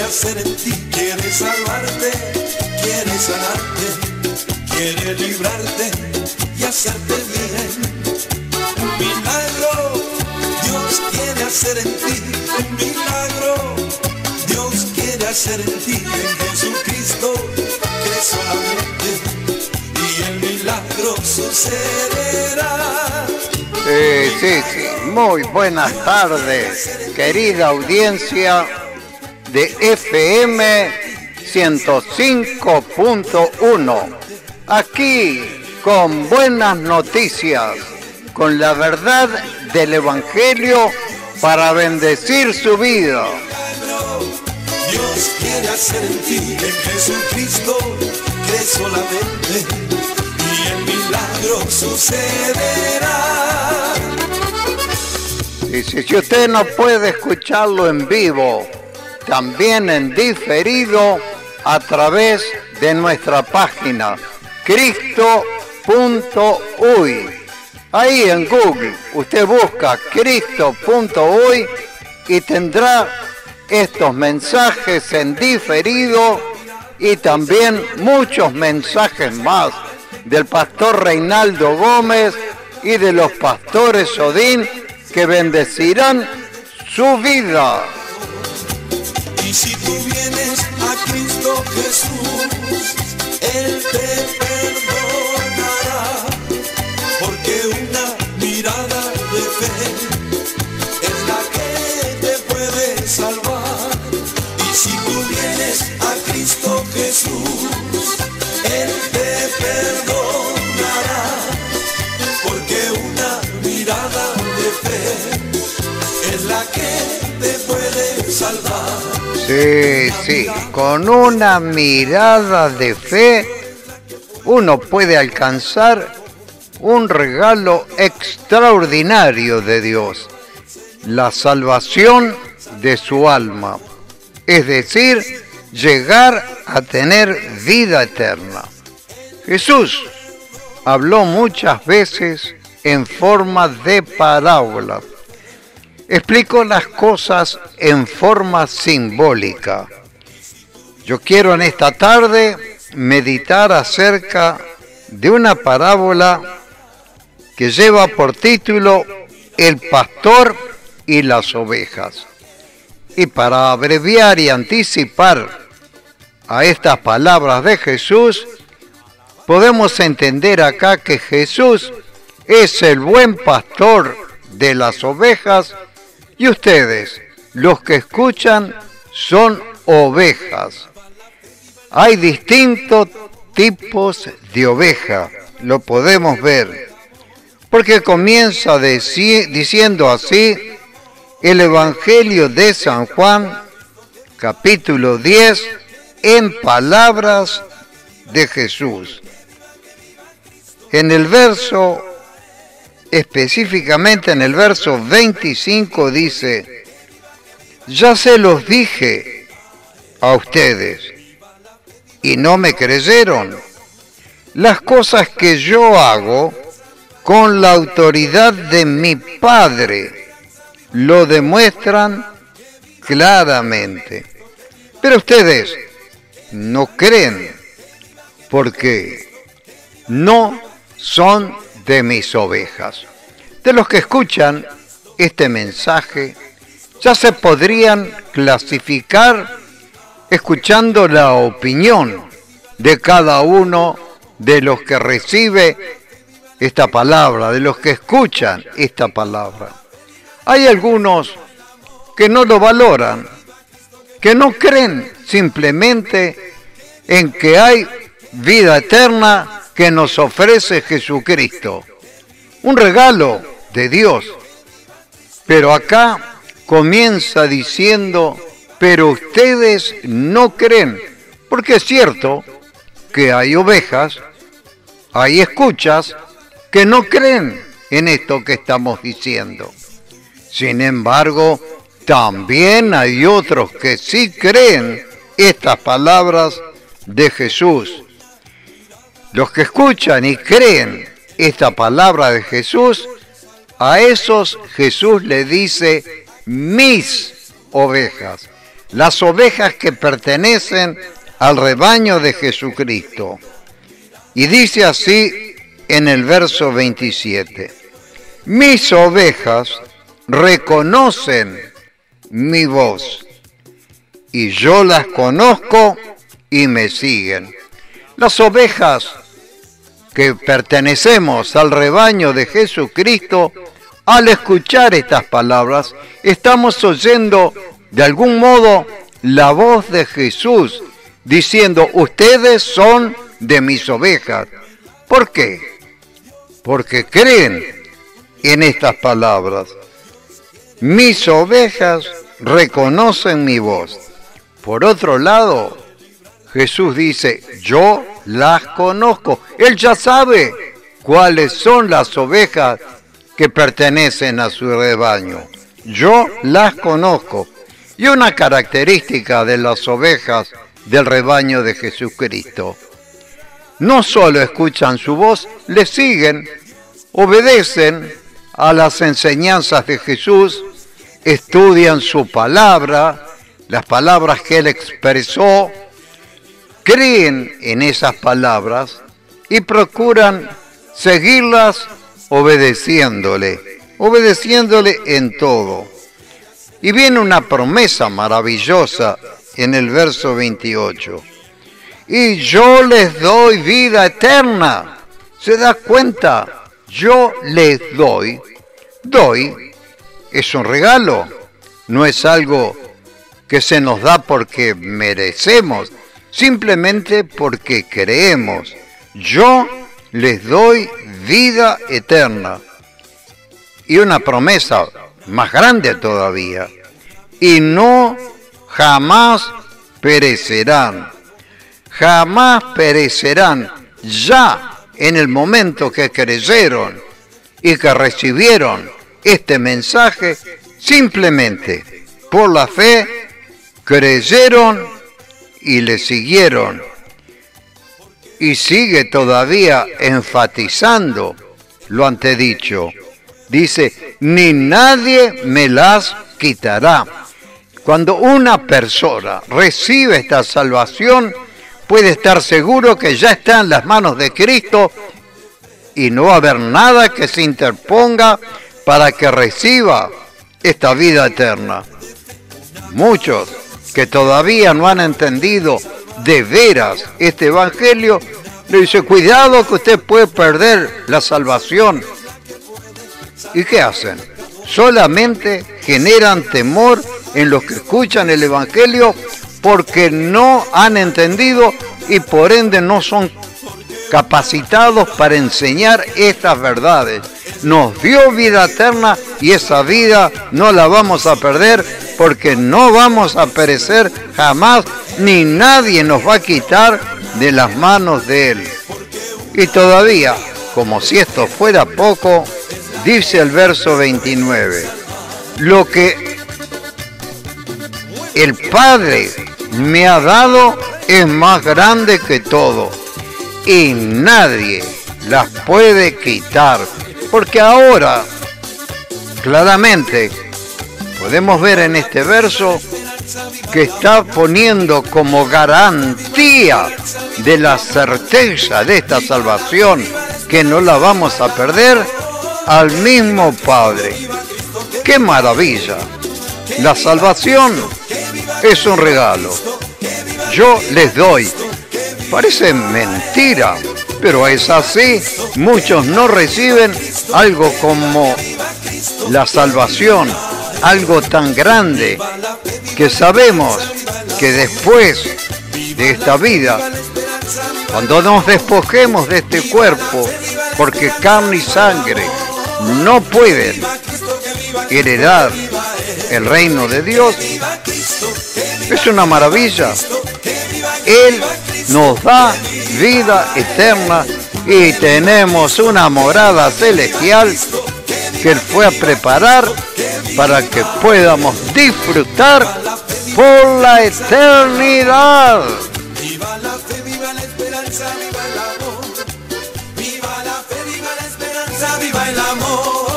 hacer en ti, quiere salvarte, quiere sanarte, quiere librarte y hacerte bien. Un milagro Dios quiere hacer en ti, un milagro Dios quiere hacer en ti. En Jesucristo cree solamente y el milagro sucederá. Sí. Muy buenas tardes, querida audiencia de FM 105.1. Aquí con buenas noticias, con la verdad del Evangelio para bendecir su vida. Dios quiere hacer en ti, en Jesucristo cree solamente y el milagro sucederá. Y si usted no puede escucharlo en vivo, también en diferido a través de nuestra página cristo.uy. Ahí en Google usted busca cristo.uy y tendrá estos mensajes en diferido y también muchos mensajes más del pastor Reinaldo Gómez y de los pastores Odín que bendecirán su vida. Y si tú vienes a Cristo Jesús, Él te perdonará, porque una mirada de fe es la que te puede salvar. Y si tú vienes a Cristo Jesús, Él te perdonará, porque una mirada de fe es la que te puede salvar. Sí, con una mirada de fe uno puede alcanzar un regalo extraordinario de Dios, la salvación de su alma, es decir, llegar a tener vida eterna. Jesús habló muchas veces en forma de parábolas. Explicó las cosas en forma simbólica. Yo quiero en esta tarde meditar acerca de una parábola que lleva por título El pastor y las ovejas. Y para abreviar y anticipar a estas palabras de Jesús, podemos entender acá que Jesús es el buen pastor de las ovejas y ustedes, los que escuchan, son ovejas. Hay distintos tipos de oveja, lo podemos ver, porque comienza diciendo así el Evangelio de San Juan, capítulo 10, en palabras de Jesús. En el verso, específicamente en el verso 25 dice: ya se los dije a ustedes y no me creyeron. Las cosas que yo hago con la autoridad de mi Padre lo demuestran claramente. Pero ustedes no creen porque no son de mis ovejas. De los que escuchan este mensaje, ya se podrían clasificar escuchando la opinión de cada uno de los que recibe esta palabra, de los que escuchan esta palabra. Hay algunos que no lo valoran, que no creen simplemente en que hay vida eterna que nos ofrece Jesucristo, un regalo de Dios. Pero acá comienza diciendo: pero ustedes no creen, porque es cierto que hay ovejas, hay escuchas que no creen en esto que estamos diciendo. Sin embargo, también hay otros que sí creen estas palabras de Jesús. Los que escuchan y creen esta palabra de Jesús, a esos Jesús le dice mis ovejas. las ovejas que pertenecen al rebaño de Jesucristo. Y dice así en el verso 27, mis ovejas reconocen mi voz, y yo las conozco y me siguen. Las ovejas que pertenecemos al rebaño de Jesucristo, al escuchar estas palabras, estamos oyendo de algún modo la voz de Jesús, diciendo, ustedes son de mis ovejas. ¿Por qué? Porque creen en estas palabras. Mis ovejas reconocen mi voz. Por otro lado, Jesús dice, yo las conozco. Él ya sabe cuáles son las ovejas que pertenecen a su rebaño. Yo las conozco. Y una característica de las ovejas del rebaño de Jesucristo, no solo escuchan su voz, le siguen, obedecen a las enseñanzas de Jesús, estudian su palabra, las palabras que Él expresó, creen en esas palabras y procuran seguirlas obedeciéndole en todo. Y viene una promesa maravillosa en el verso 28. Y yo les doy vida eterna. ¿Se da cuenta? Yo les doy. Doy es un regalo. No es algo que se nos da porque merecemos, simplemente porque creemos. Yo les doy vida eterna. Y una promesa más grande todavía. Y no jamás perecerán. Jamás perecerán. Ya en el momento que creyeron y que recibieron este mensaje, simplemente por la fe creyeron y le siguieron. Y sigue todavía enfatizando lo antedicho. Dice, ni nadie me las quitará. Cuando una persona recibe esta salvación, puede estar seguro que ya está en las manos de Cristo y no va a haber nada que se interponga para que reciba esta vida eterna. Muchos que todavía no han entendido de veras este evangelio, le dice, cuidado que usted puede perder la salvación. ¿Y qué hacen? Solamente generan temor en los que escuchan el evangelio porque no han entendido y por ende no son capacitados para enseñar estas verdades. Nos dio vida eterna y esa vida no la vamos a perder porque no vamos a perecer jamás, ni nadie nos va a quitar de las manos de Él. Y todavía, como si esto fuera poco, dice el verso 29, lo que el Padre me ha dado es más grande que todo y nadie las puede quitar. Porque ahora, claramente, podemos ver en este verso que está poniendo como garantía de la certeza de esta salvación, que no la vamos a perder, al mismo Padre. ¡Qué maravilla! La salvación es un regalo. Yo les doy. Parece mentira, pero es así. Muchos no reciben algo como la salvación, algo tan grande que sabemos que después de esta vida, cuando nos despojemos de este cuerpo, porque carne y sangre no pueden heredar el reino de Dios, es una maravilla. Él nos da vida eterna y tenemos una morada celestial que Él fue a preparar para que podamos disfrutar por la eternidad. Viva la fe, viva la esperanza, viva el amor. Viva la fe, viva la esperanza, viva el amor.